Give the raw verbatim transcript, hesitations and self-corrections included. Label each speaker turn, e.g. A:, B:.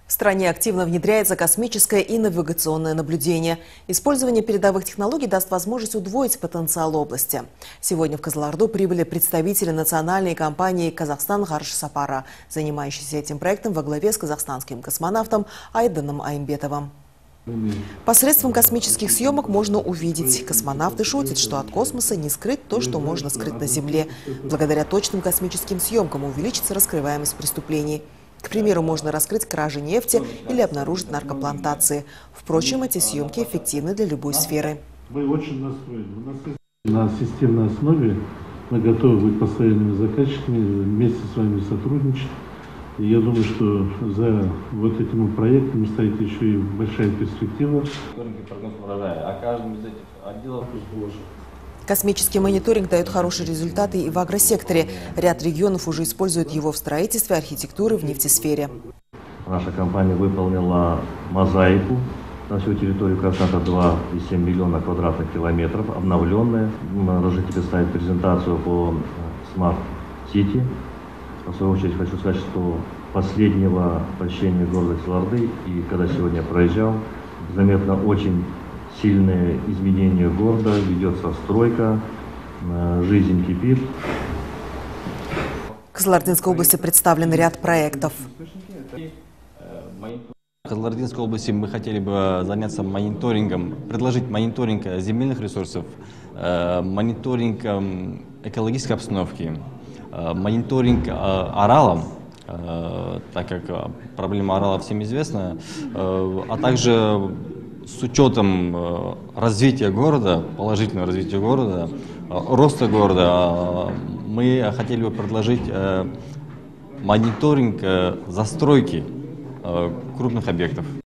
A: В стране активно внедряется космическое и навигационное наблюдение. Использование передовых технологий даст возможность удвоить потенциал области. Сегодня в Кызылорду прибыли представители национальной компании «Казахстан Гарш Сапара», занимающейся этим проектом во главе с казахстанским космонавтом Айданом Аймбетовым. Посредством космических съемок можно увидеть. Космонавты шутят, что от космоса не скрыть то, что можно скрыть на Земле. Благодаря точным космическим съемкам увеличится раскрываемость преступлений. К примеру, можно раскрыть кражи нефти или обнаружить наркоплантации. Впрочем, эти съемки эффективны для любой сферы.
B: Мы очень настроены. У нас на системной основе мы готовы быть постоянными заказчиками, вместе с вами сотрудничать. И я думаю, что за вот этим проектом стоит еще и большая перспектива.
C: О каждом из этих отделов
A: Космический мониторинг дает хорошие результаты и в агросекторе. Ряд регионов уже используют его в строительстве, архитектуре, в нефтесфере.
D: Наша компания выполнила мозаику на всю территорию Краснодар, два и семь миллиона квадратных километров, обновленная. Разрешите представить презентацию по Smart City. В свою очередь хочу сказать, что последнего посещения города Кызылорды, и когда сегодня проезжал, заметно очень сильные изменения города, ведется стройка, жизнь кипит.
A: В Кызылординской области представлен ряд проектов.
C: В Кызылординской области мы хотели бы заняться мониторингом, предложить мониторинг земельных ресурсов, мониторинг экологической обстановки, мониторинг оралов, так как проблема орала всем известна, а также с учетом развития города, положительного развития города, роста города, мы хотели бы предложить мониторинг застройки крупных объектов.